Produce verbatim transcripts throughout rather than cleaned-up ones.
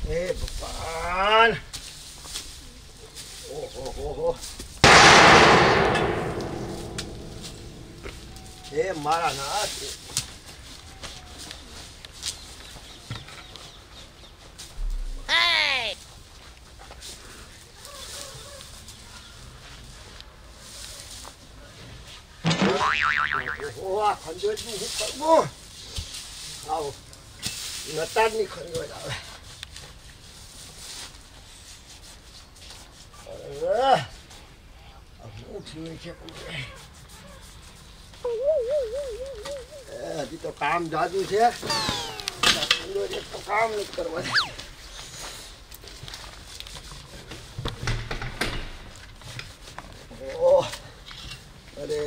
એ ભગવાન ઓહો હો હો એ મારા નાથ ઓહ ખંજોળ નું શું કરવું આવો નતારની ખંજોળ આવે હજી તો કામ જાજુ છે તો કામ નથી કરવા ઓહ અરે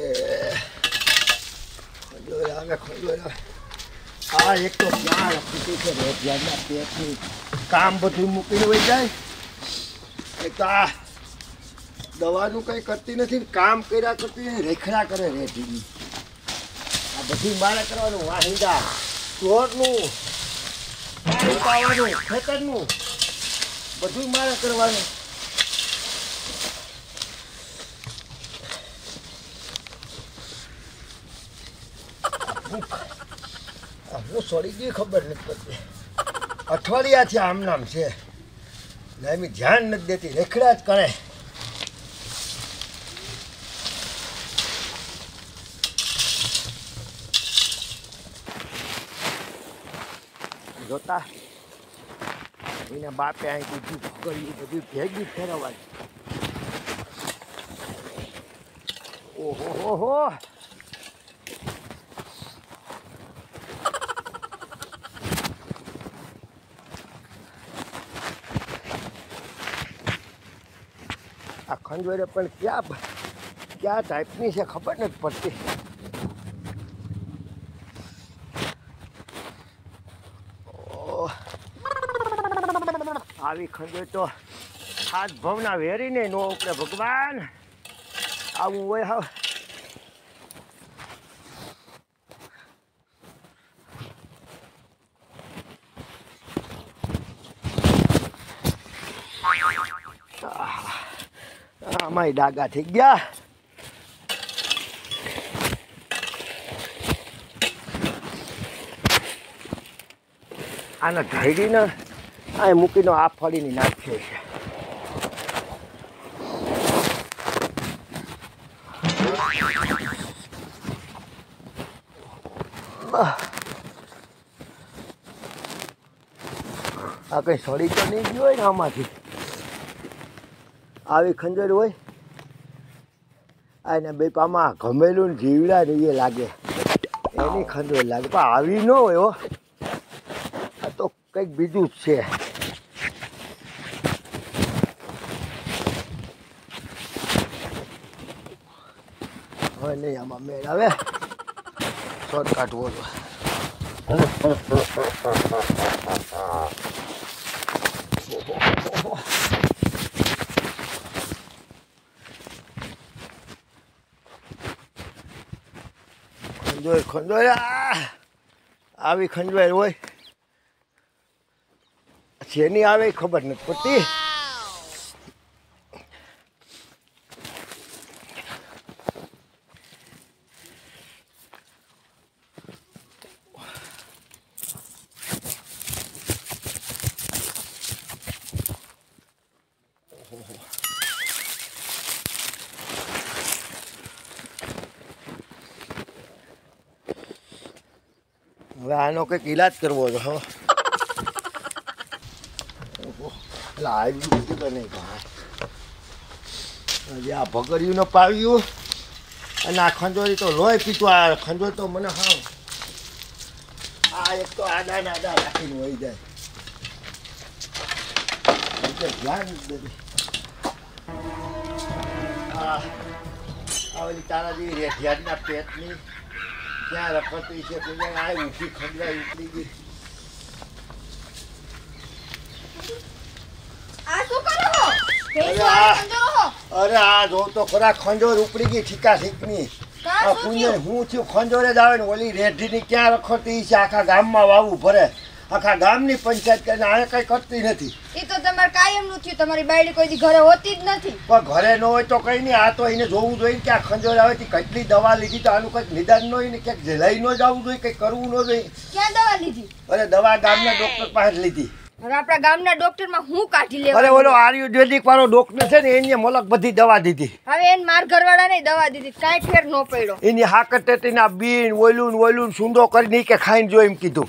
ખંજોળ આવે ખંજોળ આવે આ એક તો ક્યાં રખતી છે રોજગારના પેટની કામ બધું મૂકીને વહી જાય એક તો આ દવાનું કંઈ કરતી નથી કામ કર્યા કરતી રેખડા કરે રેઠીની આ બધું મારે કરવાનું વાહિંદા ચોરનું પાણી પાવાનું ખેતરનું બધું મારે કરવાનું હું સોરી ગઈ ખબર નથી પડતી અઠવાડિયાથી આમ નામ છે ને એમ ધ્યાન નથી દેતી રેખડા જ કરે જોતા એના બાપે અહીં બધું કર્યું બધું ભેગી ફેરવવાની ઓહો હો હો આ ખંજોળે પણ ક્યાં ક્યાં ટાઈપની છે ખબર નથી પડતી આવી ખંજોળ તો હાથ ભવના વેરીને નો ઉપડે ભગવાન આવું હોય હવે આમાંય ડાગા થઈ ગયા આના ઢળીને આ મૂકીને આ ફળીને નાખીએ છે આ કઈ સળી તો નહીં ગયું હોય ને આમાંથી આવી ખંજોળ હોય આને બે પામાં ગમેલું જીવડા ને એ લાગે એની ખંજોળ લાગે પણ આવી ન હોય હો આ તો કંઈક બીજું જ છે હવે નહીં આમાં મેળ આવે શોર્ટ કાઢવો તો ખંજોળ ખંજોળ આવી ખંજોળ હોય જેની આવે ખબર નથી પડતી હવે આનો કંઈક ઈલાજ કરવો છે હો એટલે આવ્યું બધું નહીં ભાઈ હજી આ ભગરિયું ન પાવ્યું અને આ ખંજોરી તો લોહી પીતું આ ખંજોર તો મને હા આ એક તો આડા ને આડા રાખીને વહી જાય ધ્યાન બધી આ ઓલી તારા જેવી રેઠિયાના પેટની ક્યાં રખડતી છે કોઈ આ ઊંચી ખંજવાઈ ઉપડી ગઈ અરે આ જો તો ખરા ખંજોર ઉપડી ગઈ ઠીકા ઠીકની પુણ્ય હું થયું ખંજોરે જ આવે ને ઓલી રેઢીની ક્યાં રખડતી છે આખા ગામમાં વાવું ભરે આખા ગામની પંચાયત કરીને આ કઈ કરતી નથી. એ તો તમારે કાયમનું થયું. તમારી બાયડી કોઈ દી ઘરે હોતી જ નથી. પણ ઘરે ન હોય તો કઈ નહીં. આ તો એને જોવું જોઈએ કે આ ખંજોર આવે છે કેટલી દવા લીધી તો આનું કંઈક નિદાન ન હોય ને ક્યાંક લઈ ન જવું જોઈએ, કંઈક કરવું ન જોઈએ. ક્યાં દવા લીધી? અરે દવા ગામના ડોક્ટર પાસે લીધી. હવે આપણા ગામના ડોક્ટરમાં હું કાઢી લેવા? અરે ઓલો આયુર્વેદિક વાળો ડોક્ટર છે ને એને મલક બધી દવા દીધી. હવે એને માર ઘરવાળા ને દવા દીધી, કાંઈ ફેર ન પડ્યો. એની હાકર ટેટીના બીન ઓયલું ઓયલું સુંદો કરી કે ખાઈને જો એમ કીધું.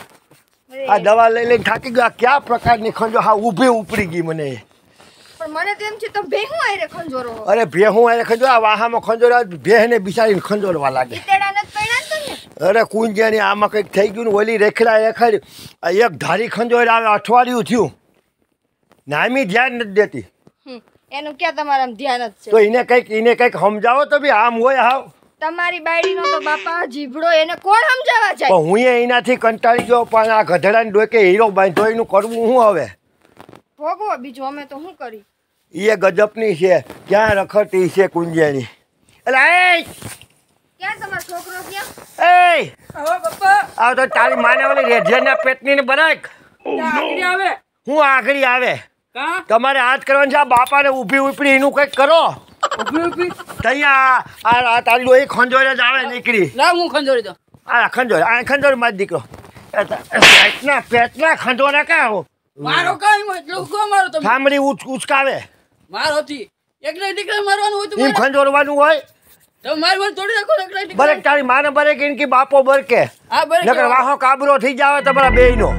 આ દવા લઈ લઈને થાકી ગયા. કયા પ્રકારની ખંજો હા ઊભી ઉપડી ગઈ મને. પણ મને તો એમ છે તો ભેહું આરે ખંજોરો. અરે ભેહું આરે ખંજો આ વાહામાં ખંજોર ભેહને બિચારીને ખંજોરવા લાગે. ઈતેડા નથી પડ્યા ને? અરે કુંજ્યાની આમાં કંઈક થઈ ગયું ને ઓલી રેખડા એખાડી એક ધારી ખંજોર આવે અઠવાડિયું થયું નામી ધ્યાન નથી દેતી. એનું ક્યાં તમારા ધ્યાન જ છે? તો એને કંઈક એને કંઈક સમજાવો તો બી આમ હોય હાવ. તમારી બાયડીનો તો બાપા જીભડો, એને કોણ સમજાવવા જાય? પણ હું એનાથી કંટાળી ગયો. પણ આ ગધેડાને ડોકે હીરો બાંધ્યો એનું કરવું શું હવે? ભોગવો બીજું, અમે તો શું કરી? એ ગજબની છે. ક્યાં રખડતી છે કુંજ્યાની? એટલે એ ક્યાં તમારો છોકરો? ક્યાં એ આવ તો તારી માને ઓલી રેઢિયાના પેટની ને બરાક આવે હું આગળી આવે. કા તમારે હાથ કરવાનું છે. આ બાપાને ઊભી ઉપડી એનું કંઈક કરો. ઉભી ઉભી તૈયા આ તારી લોહી ખંજોર જ આવે નીકળી. લાવ હું ખંજોરી દો. આ ખંજોર આ ખંજોર માં દીકરો પેટના પેટના ખંજોરા કાં મારો કાઈ મત લોકો મારો તમે સાંભળી ઉચ ઉચકાવે મારો થી એકલા દીકરા મારવાનું હોય તો એમ ખંજોરવાનું હોય. તમે મારવાનું તોડી નાખો એકલા દીકરા. બરે તારી માને બરે કે ઇનકી બાપો બરકે હા બરે નકર વાહો કાબરો થઈ જાવે તમારા બેયનો.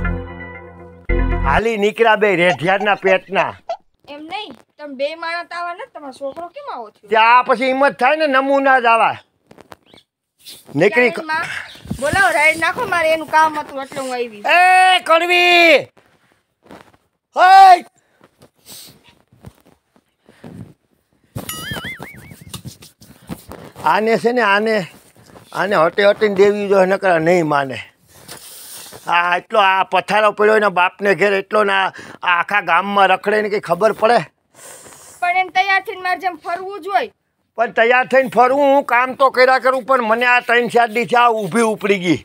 હાલી નીકળ્યા બે રેઢિયાના પેટના. એમ નહીં, તમે બે માણસ આવા ને તમારો છોકરો કેમ આવો થયો? ત્યાં પછી હિંમત થાય ને નમૂના જ આવા નીકળી. બોલાવો રાઈડ નાખો, મારે એનું કામ હતું એટલે હું આવી. એ કડવી હઈ આને છે ને આને આને હટે હટીને દેવી જો નકર નહીં માને. આ એટલો આ પથારો પડ્યો એના બાપને ઘેર એટલો ને આ આખા ગામમાં રખડે ને કંઈ ખબર પડે. પણ એને તૈયાર થઈને મારે જેમ ફરવું જ હોય. પણ તૈયાર થઈને ફરવું હું કામ તો કર્યા કરું પણ મને આ ત્રણ ચાર દી છે આ ઊભી ઉપડી ગઈ.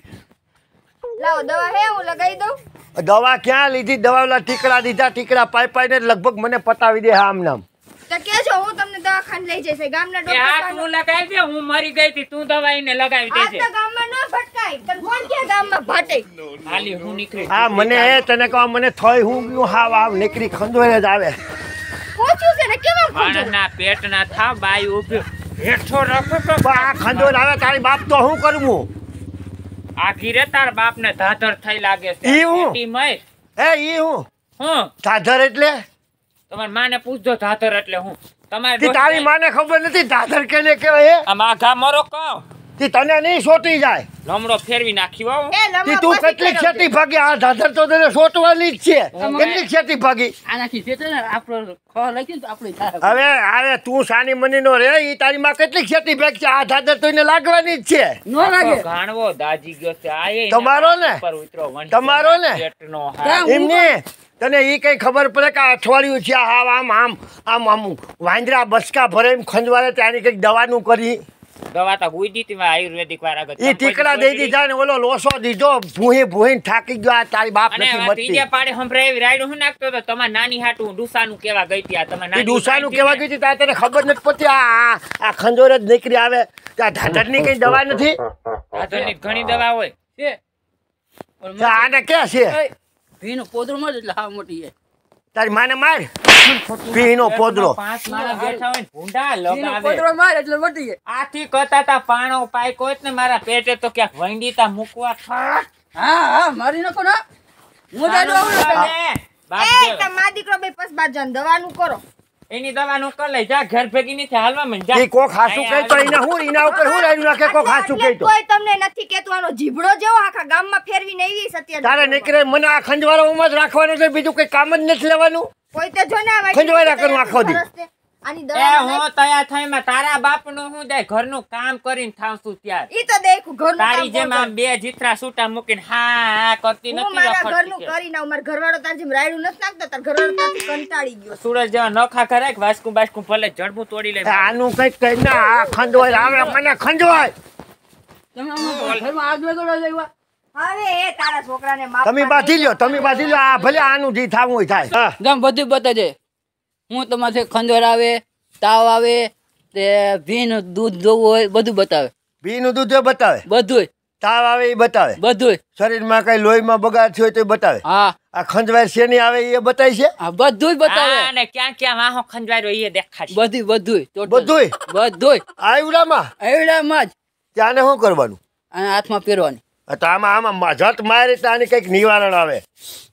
લાવો દવા હે હું લગાવી દઉં. દવા ક્યાં લીધી? દવા ઓલા ટીકડા દીધા. ટીકડા પાઈ પાઈને લગભગ મને પતાવી દે આમ નામ. તો કેજો હું તમને દવાખાને લઈ જઈશ. ગામના ડોક્ટર હાથ હું લગાવી દે. હું મરી ગઈ હતી તું દવાઈને લગાવી દેજે. આ તો ગામમાં ન ભટકાય. તને કોણ કે ગામમાં ભાટે? હાલી હું નીકળી. હા મને એ તને કહો મને થોય હું ગયું હાવ આવ નીકળી ખંજોરે જ આવે. પૂછ્યું છે ને કેમ આમ ખંજોર? માણસના પેટના થાવ બાઈ ઉભી હેઠો રાખો તો પણ આ ખંજોર આવે તારી બાપ તો શું કરવું? આ ઘીરે તાર બાપને ધાધર થઈ લાગે છે. ઈ હું? પેટી મય. એ ઈ હું હું દાદર એટલે તમારી માને પૂછજો ધાધર એટલે હું. તમારે તી તારી માને ખબર નથી દાદર કેને કહેવાય? આમ આઘા મરો કહો તી તને નહીં સોટી જાય. લમડો ફેરવી નાખ્યો આવું. એ લમો તી તું પછી કેટલી કરાવજો. ખેતી ભાગી? આ દાદર તો તને સોટવાની જ છે. કેટલી ખેતી ભાગી? આનાથી છે ને આપણો ખો લખી તો આપણે થાય. હવે હવે તું સાની મની નો રે ઈ તારી માં કેટલી ખેતી ભાગ છે? આ દાદર તો એને લાગવાની જ છે. નો લાગે ઘાણવો દાજી ગયો છે. આ એ તમારો ને? ઉપર ઉતરો વંશ તમારો ને? પેટનો હા. એમને તને ઈ કઈ ખબર પડે કે આ અઠવાડિયું છે આમ આમ આમ આમ આમ વાંદરા બસકા ભરે એમ ખંજવારે ત્યાંની કંઈક દવાનું કરી. દવા તો હુઈ દીધી મેં આયુર્વેદિક વાળા આગળ. ઈ ટીકડા દઈ દીધા ને ઓલો લોસો દીધો ભૂહી ભૂહી થાકી ગયો. આ તારી બાપ અને નથી આ મતતી. ત્રીજા પાડે હંભરાય એવી રાયડું હું નાખતો તો તમારા નાની હાટું ડુસાનું કેવા ગઈ હતી. આ તમારા ઈ નાની ડુસાનું કેવા ગઈ હતી તારે તને ખબર નથી પડતી? આ આ- આ ખંજોર જ નીકળી આવે. ત્યાં ધાધરની કઈ દવા નથી. ધાધરની ઘણી દવા હોય છે. તો આને ક્યાં છે? ભીનો પોદરો માં એટલે હા મોટી છે. તારી માને માર ભીનો પોદરો. પાંચ માણસ બેઠા હોય ને ભૂંડા લગાવે. પોદરો માર એટલે મટી જાય. આથી કહેતા તા પાણો પાઈકો હોય ને મારા પેટે તો ક્યાંક વંડીતા મૂકવા ખાટ. હા હા મારી નાખો ના હું જાડો આવું ને બાપ બાપ એ જેવો. તમારા દીકરો બે પસ બાદ જાન દવાનું કરો. એની દવા નું કર લઈ જા ઘર ભેગી નથી હાલવા મને જા. ઈ કોક હાસુ કહે તો એને હું એના ઉપર હું રાયડું નાખે કોક હાસુ કહે તો. કોઈ તમને નથી કેતું. આનો જીભડો જેવો આખા ગામમાં ફેરવીને આવી સત્ય. તારે નીકળે મને આ ખંજવારો ઉમજ રાખવાનો છે બીજું કઈ કામ જ નથી લેવાનું. કોઈ તો જો ને આ ખંજવારા કરું આખો દી. આની એ દવા હું તૈયાર થઈમાં તારા બાપ નું હું દે ઘરનું કામ કરીને થાવશું ત્યાર. ઈ તો દેખું ઘરનું કામ તારી જેમ કોણ આમ બે જીથરા સૂટા મૂકીને હા હા કરતી કરે? હું નથી મારા ઘરનું રખડતી. કરી નાઉં. મારા ઘરવાળો તાર જેમ રાયડું નથી નાખતો. તાર ઘરવાળો તારથી કંટાળી ગયો. સુરજ જેવા નખા કરે કે વાસ્કું બાસ્કું ભલે જડબું તોડી લે. આનું કઈક કઈ ના આ ખંજવાય આવે મને ખંજવાય. તમે આમાં ઘરમાં આગ લગાડવા જાય હવે એ તારા છોકરાને માફ તમે બાંધી લ્યો તમે બાંધી લ્યો આ ભલે આનું જી થાવું હોય થાય હા ગામ બધું બતાજે હું તમારે ખંજર આવે તાવ આવે તે ભીનું દૂધ જોવું હોય બધું બતાવે ભીનું દૂધ એ બતાવે બધું તાવ આવે એ બતાવે બધું શરીરમાં કઈ લોહીમાં બગાડ થયો હોય તો એ બતાવે હા આ ખંજવાળ શેની આવે એ બતાય છે હા બધું બતાવે હા, અને ક્યાં ક્યાં વાહો ખંજવાર્યો એ દેખાશે. બધું બધું બધુંય? બધું આવડામાં એવડામાં જ ત્યાંને શું કરવાનું અને હાથમાં પહેરવાની આ તો આમાં આમાં જટ મારે તો આની કંઈક નિવારણ આવે એ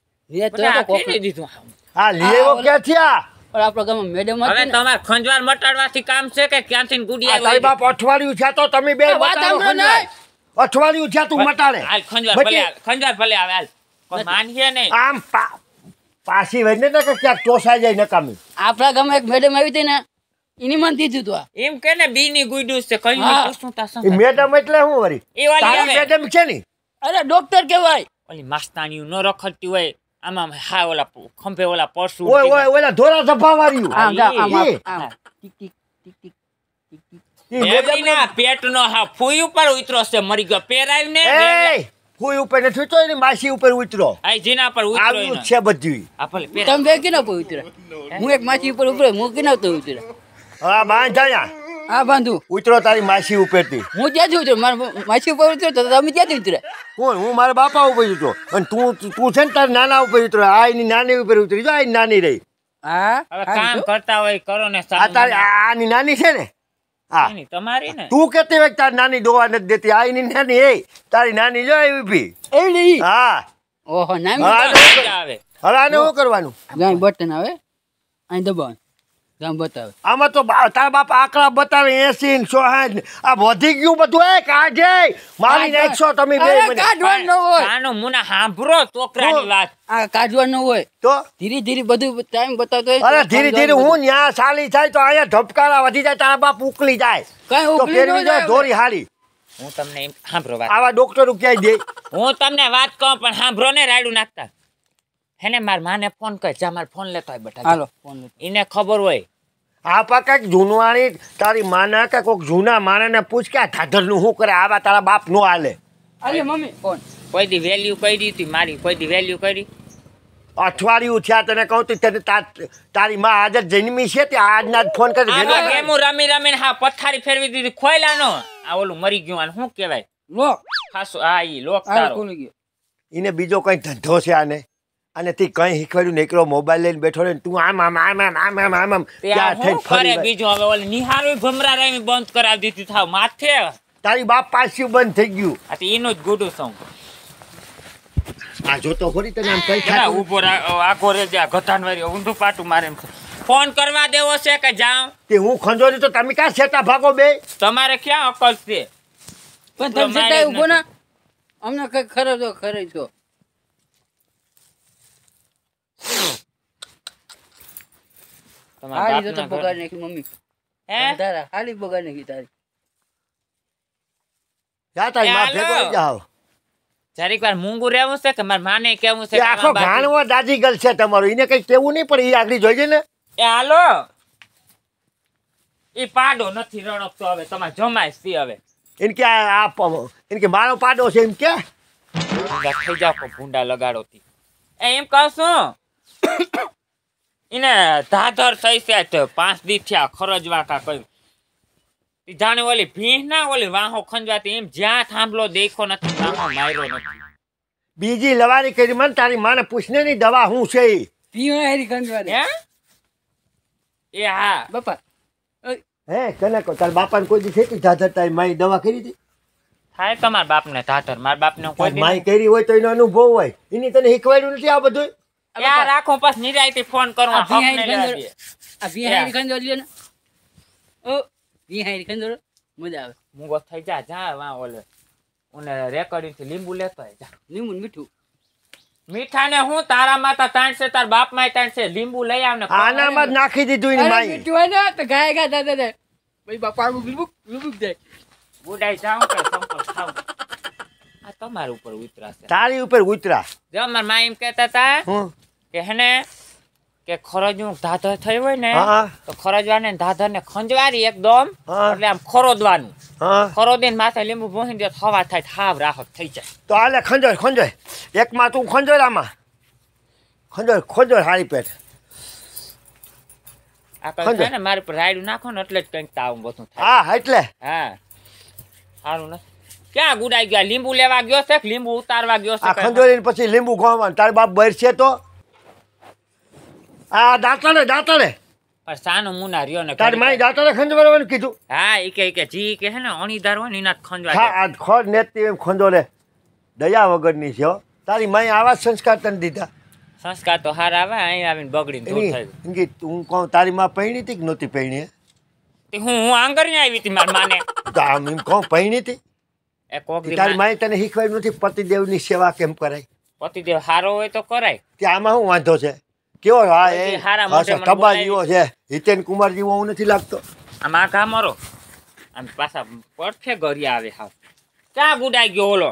તો બધા કોક- ફેરવી દીધું. આ લેવો આ ક્યાંથી આ પણ આપણા ગામમાં મેડમ હવે હતી ને તમારે ખંજવાળ મટાડવાથી કામ છે કે ક્યાંથી આ ગુડિયા તારી બાપ અઠવાડિયું છે તો તમે બે આ વાત મટાડો સાંભળો ને. ખંજવાળ. અઠવાડિયું છે તું મટાડે હાલ ખંજવાળ ભલે બચી- આવે, ખંજવાળ ભલે આવે હાલ પણ માનીએ નહીં. આમ પા- પાછી વઈને ને કે ક્યાંક ટોસાઈ જાય નકામી આપણા ગામમાં એક મેડમ આવી હતી ને એની મને દીધું હતું આ એમ કે ને બી ની ગુડ્યું છે કઈ હા. પૂછું તા શું એ મેડમ એટલે શું વળી એ વાળી તારી આવે. મેડમ છે ને અરે ડોક્ટર કહેવાય ઓલી માસ્તાણીયું ન રખડતી હોય આમાં હા ઓલા ખંભે ઓલા પરસું ઓય ઓય ઓલા ધોરા ધફા વાળ્યું આમ જા, આમ ઈ. આમ આમ. ટીક ટીક ટીક ટીક ટીક ટીક. ઈ મેડમ એમનીના પેટનો હા ફૂઈ ઉપર ઉતરો છે મરી ગયો પેરાય ને એ કોઈ ઉપર નથી ઉતર્યો ને માસી ઉપર ઉતરો આ જીના પર ઉતરો આવ્યું જ છે બધું આ ભલે પેરા તમે બે કિના પર ઉતરે હું એક માછી ઉપર ઉતરે હું કિના તો ઉતરે હા બાંધાયા હા બાંધું ઉતરો તારી માસી ઉપરથી હું ત્યાંથી ઉતરે મારા માછી ઉપર ઉતરે તો તમે ત્યાંથી ઉતરે કોણ હું મારા બાપા ઉપર ઉતરો અને તું તું છે ને તારા નાના ઉપર ઉતરો આ એની નાની ઉપર ઉતરી જો આ એની નાની રહી હા હવે કામ કરતા હોય કરો ને આ સારું તારી આ આની નાની છે ને હા નહીં, તમારી ને તું કેતી હોય કે તારી નાની દોવા નથી દેતી આ એની નાની એ તારી નાની જો એવી ભી એવડી હા ઓહો નામ હા. મજા આવે. હવે આને શું કરવાનું ગાય બટન આવે અહીં દબાવ ગામ બતાવે આમાં તો બા- તારા બાપ આંકડા બતાવે એસી ને સો સાઠ ને. આ વધી ગયું બધું એ કાઢે મારી નાખશો તમે બે અરે મને. કાઢવાનું ન હોય કાનો મુના સાંભળો છોકરાની વાત આ કાઢવાનું હોય તો ધીરે ધીરે બધું ટાઈમ બતાવતો હોય અરે ધીરે ધીરે હું ન્યા સાલી થાય તો અહીંયા ધબકારા વધી જાય તારા બાપ ઉકલી જાય કઈ તો ઉકલી ન ફેરવી જાય જાય દોરી હારી હું તમને એમ સાંભળો વાત આવા ડોક્ટરો ક્યાંય દે હું તમને વાત કહું પણ સાંભળો ને રાયડું નાખતા હેને માર માને ફોન કર જા માર ફોન લેતો હોય બટા હાલો ફોન લે. એને ખબર હોય આ પા કઈક જૂનવાણી તારી માના કે કોઈક જૂના માણસને પૂછ કે આ ઠાધરનું શું કરે આવા તારા બાપ નો હાલે અરે મમ્મી ફોન કોઈ દી વેલ્યુ કરી હતી મારી કોઈ દી વેલ્યુ કરી અઠવાડિયું થયા તને કહું તું તને તાર- તારી માં આજે જન્મી છે તે આજના જ ફોન કરી આમાં ભેગો ગેમું રમી રમીને હા પથારી ફેરવી દીધી ખોયલાનો આ ઓલું મરી ગયું આને શું કહેવાય લો ખાસો હા ઈ લોક હાલો તારો ખોલી ગયો એને બીજો કઈ ધંધો છે આને અને તે કઈ શીખવાડ્યું નીકળો મોબાઈલ લઈને બેઠો રહે ને તું આમ આમ આમ આમ આમ આમ આમ આમ તે આ ત્યાં થઈને શું ફરી કરે વળે. બીજું હવે ઓલી નિહારું ભમરા રમી બંધ કરાવી દીધી થાવ માથે તારી બાપ પાછું બંધ થઈ ગયું આ તો એનું જ ગુડું છું આ જોતો ખરી તને આમ કઈ જરા થાતું? ઊભો રાખ આખો રે જા ગધાનવારી ઊંધું પાટું મારે એમ છે. ફોન કરવા દેવો છે કે જાઉં તે હું ખંજોરી તો તમે ક્યાં સેટા ભાગો બે તમારે ક્યાં અકલ છે પણ તમે તમારે જતા જ ઉભો નથી. ના અમને કઈ ખરો તો ખરે છો તમારા હાલી તો બાપના બગાડ ઘર- નાખી મમ્મી હે તારા હાલી બગાડ નાખી તારી જા તારી એ માં હાલો. ભેગો જાઓ જરીક વાર મૂંગું રહેવું છે કે મારા માને કેવું છે એ કે આખો આમાં બાકી- ઘાણવો દાજી ગલ છે તમારો એને કઈ કેવું નહીં પણ એ આગળ જોઈજે ને એ હાલો એ પાડો નથી રણકતો હવે તમારે જમાય છે હવે એને કે આ આ પ- એને કે મારો પાડો છે એમ કે ભૂંડા થઈ જાવ કો ભૂંડા લગાડો તી એ એમ કહું છું એને ધાધર થઈ છે તો પાંચ દી થયા ખરજવા કા કયું ઈ જાણે ઓલી ભીંસ ના ઓલી વાહો ખંજવાતી એમ જ્યાં થાંભલો દેખો નથી વાહો માર્યો નથી બીજી લવારી કરી મને તારી માને પૂછને ની દવા શું છે ઈ? પીવા હેરી કંજવારે હે એ હા બાપા હે કને કો તાર બાપાને કોઈ દી ખેતી ધાધર તારી માઈ દવા કરી હતી થાય તમારા બાપને ધાધર મારા બાપને કોઈ તારી દી માઈ કરી હોય તો એનો અનુભવ હોય એની તને શીખવાડ્યું નથી આ બધું યાર રાખો પાસ નિરાયતી ફોન કરવા આ ભીંસ હક ને હેરી લેવા કંજોર દે. આ ભીવા હેરી કંજોર લ્યો ને ઓ ભીવા હેરી કંજોર મજા આવે મૂંગો થઈ જા જા વા ઓલે ઓને રેકોર્ડિંગ થી લીંબુ લેતો હોય જા લીંબુ ને મીઠું મીઠા ને હું તારા માતા તાણશે તાર બાપ માં તાણશે લીંબુ લઈ આવ ને આનામાં જ નાખી દીધું એની અરે માઈ મીઠું હોય ને તો ગાય ગાય દાદા દે ભાઈ બાપા આવું લીંબુ લીંબુ જાય બુડાઈ જાઉં કે સંપલ ખાવ આ તમારા ઉપર ઉતરાશે તારી ઉપર ઉતરા જો માર માં એમ કહેતા હતા હું કે હેને કે ખરજવું ધાધર થઈ હોય ને હા તો ખરજવાને ધાધર ને ખંજવારી એકદમ હા. એટલે આમ ખરોદવાનું હા ખરોદીને માથે લીંબુ ભોંસી દે હવા થાય થાવ રાહત થઈ જાય. તો હાલે ખંજોર ખંજોર એકમાં તું ખંજોર આમાં ખંજોર ખંજોર હારી પેટ આ કઈ ખંજોર. થાય ને મારી પર રાયડું નાખો ને એટલે જ કંઈક તાવ બધું થાય. હા એટલે હા સારું ને ક્યાં ગુડાઈ ગયા લીંબુ લેવા ગયો છે કે લીંબુ ઉતારવા ગયો છે આ કઈ? ખંજોરીને પછી લીંબુ ગોવામાં તાર બાપ બર છે તો આ દાંતણે દાંતણે પણ સાનું મુના રહ્યો ને તારી માઈ દાંતણે ખંજવારવાનું કીધું હા ઈ કે ઈ કે જી કે છે ને અણીદાર હોય ને એના જ ખંજવા હા જાય. આ ખોર નેતી એમ ખંજોરે દયા વગરની છે હો. તારી માઈ આવા જ સંસ્કાર તને દીધા સંસ્કાર તો હારા આવે અહીં આવીને બગડીને દૂર થઈ એની એમ કે હું કહું તારી માં પૈણી હતી કે નહોતી પૈણી તે હું હું આંગળીને આવી હતી મારી માને તો આમ એમ કહું પૈણી હતી એ કોક દી તારી મા- માઈ તને શીખવાડ્યું નથી પતિદેવની સેવા કેમ કરાય પતિદેવ હારો હોય તો કરાય. તે આમાં શું વાંધો છે કેવો હા એ પછી હારા મોઢે મને ટબા બોલાવી. જેવો છે હિતેન કુમાર જેવો હું નથી લાગતો આમ આ ઘા મરો આમ પાછા પડખે ગરિયા આવે હાવ ક્યાં ગુડાઈ ગયો ઓલો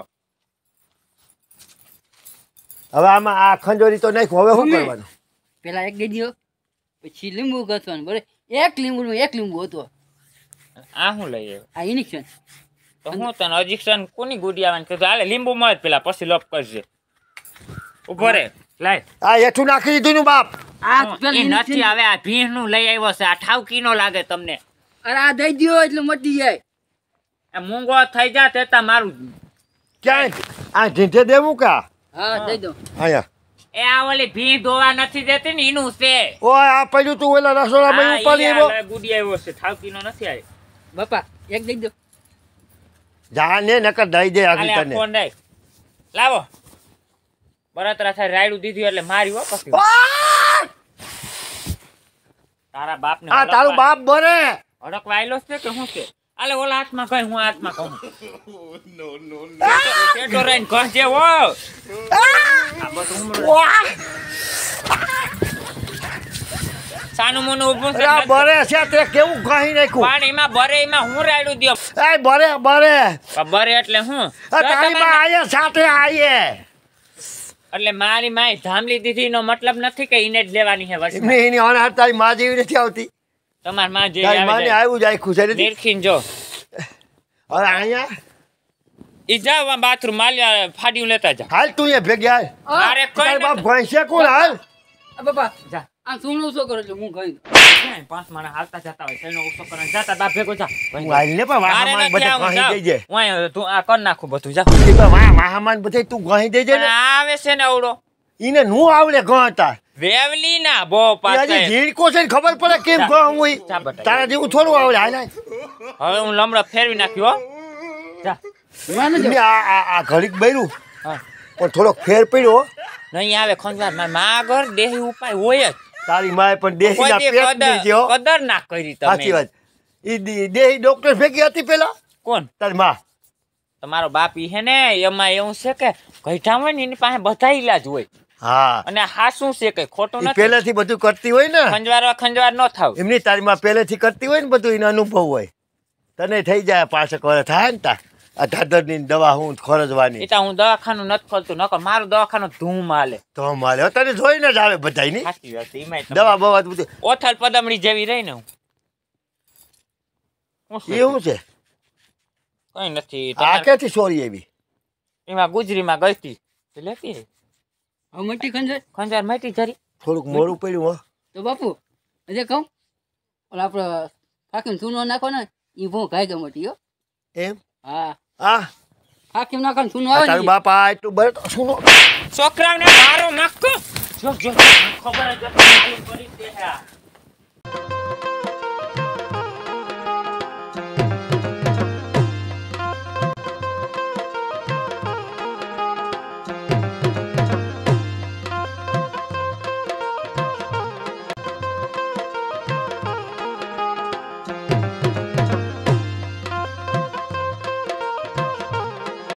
હવે આમાં આ ખંજોરી તો નાખ્યું હવે શું મમ્મી. કરવાનું પેલા એક દઈ દ્યો પછી લીંબુ ઘસવાનું બરાબર એક લીંબુ એક લીંબુ હતું આ હું લઈ આવ્યો આ ઇન્જેક્શન તો હું તને અજીક્શન કોની ગુડી આવવાની કીધું હાલે લીંબુ મળે પેલા પછી લોપ કરજે ઉભો રે લાય આ હેઠું નાખી દીધું નું બાપ આ હું- પેલા એ નથી injection- આવે આ ભીણ નું લઈ આવ્યો છે આ ઠાવકી નો લાગે તમને અરે આ દઈ દ્યો એટલે મટી જાય આ મૂંગો થઈ જા તેતા મારું ક્યાંય આ ઢીંઢે દેવું કા હા દઈ દો અહીંયા એ આ ઓલી ભીણ ધોવા નથી દેતી ને એનું છે ઓય આ પડ્યું તું ઓલા રસોડામાં હા, ઉપાડી ઈ આવ્યો આ ગુડી આવ્યો છે ઠાવકી નો નથી આવ્યો બાપા એક દઈ દો જા ને નકર દઈ દે હાલે આગળ આ તને ફોન દઈ લાવો બરાતરા થાય રાયડું દીધી એટલે મારી હો પછી તારા બાપ ને આ તારું બાપ બરે હડકવા આયલો છે કે શું છે આલે ઓલા હાથમાં કઈ હું હાથમાં કહું પેટો રહીને કહજે હો આ બધું ઉમરો. સાનું મોનું ઊભું છે અરે આ બરે છે તે કેવું કહી નાખ્યું પણ એમાં બરે એમાં હું રાયડું દ્યો એ બરે બરે પણ બરે એટલે હું આ તારી માં આયે સાથે આયે એટલે મારી માય ધામલી દીધી નો મતલબ નથી કે એને જ લેવાની છે વળી એમની એની અનાર તારી માં જેવી નથી આવતી તમાર માં જે તારી આવે માને જાય. આવ્યું જાય ખુશ નથી નિરખીને જો હવે અહીંયા ઈ જાવ બાથરૂમ માલ્યા ફાડ્યું લેતા જા હાલ તું અહીંયા ભેગી હાલ અરે કોઈ તારી બાપ નથી. ભેંસે કોણ હાલ આ બાપા જા આ સુણું શું કરો એટલે હું કહી ક્યાંય પાંચ માણસ હાલતા જતા હોય તેનો ઉસો કરીને જાતા બાપ ભેગો જા હું હાલ ને પણ મારે વાહમાન નથી બધે આવું, કહી જાઓ. દેજે હું અહીંયા તું આ કર નાખું બધું જા ઈ તો વાહ વાહમાન બધે તું કહી દેજે પણ ને આ આવે છે ને અવડો ઈને નું આવડે ગણતા વેવલી ના બહુ એ હજી પાસે ઝીણકો છે ને ખબર પડે કેમ જા. કહું હું જા બટા. તારા જેવું થોડું આવડે હાલ હાલ. હવે હું લમડો ફેરવી નાખ્યો હો. જા માનો એમને આ આ આ ઘડીક બૈરું હા પણ થોડોક ફેર પડ્યો હો. નહીં આવે ખંજવાર મારી મા આગળ દેહી ઉપાય હોય જ તારી માએ પણ દેહીના કોઈ દી પેટ કદર નહીં જેવો કદર ના કરી સાચી તમે વાત ઈ દી- દેહી ડોક્ટર ભેગી હતી પેલા કોણ તારી માં તમારો બાપ ઈ હે ને એમાં એવું છે કે ગઈઠા હોય ને એની પાસે બધા ઈલાજ હોય હા અને હા શું છે કઈ ખોટું ઈ નથી પહેલેથી બધું કરતી હોય ને ખંજવાર ખંજવાર ન થાવ એમની તારી માં પહેલેથી કરતી હોય ને બધું એનો અનુભવ હોય તને થઈ જાય પાછળ વર્ષ થાય ને તા આ ધાધરની દવા હું ખોરજવાની એટલે હું દવાખાનું નથી ખોલતું નકર મારું દવાખાનું ધૂમ હાલે તો મારે હવે તને જોઈને જ આવે બધાયની સાચી વાત છે, એમાંય તમે- દવા બવા બધું ઓથલ પદમણી જેવી રહી ને હું શું છે? એવું છે કઈ નથી આ તમારે- ક્યાંથી ચોરી એવી એમાં ગુજરીમાં ગઈ હતી તે લેતી આવી. હવે મટી ખંજર ખંજવાર માટી જરી થોડુંક મોડું પડ્યું હો તો બાપુ હજે કહું ઓલા આપણે ફાકીમ સૂનો નાખો ને એ બહુ ગાય ગયો મટી હો એમ હા આ ફાકીમ નાખો ને સૂનો આ આવે તારું ને બાપા એટલું બરે તો શું છોકરાઓને મારો નક્કો જો જો ખબર જ હતી, માલુમ પડી જ તે હા.